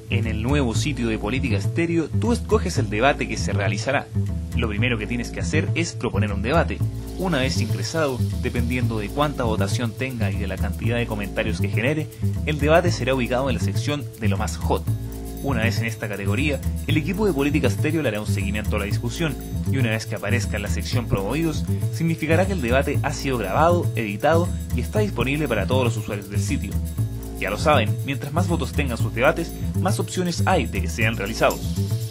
En el nuevo sitio de Política Estéreo, tú escoges el debate que se realizará. Lo primero que tienes que hacer es proponer un debate. Una vez ingresado, dependiendo de cuánta votación tenga y de la cantidad de comentarios que genere, el debate será ubicado en la sección de lo más hot. Una vez en esta categoría, el equipo de Política Estéreo le hará un seguimiento a la discusión, y una vez que aparezca en la sección Promovidos, significará que el debate ha sido grabado, editado y está disponible para todos los usuarios del sitio. Ya lo saben, mientras más votos tengan sus debates, más opciones hay de que sean realizados.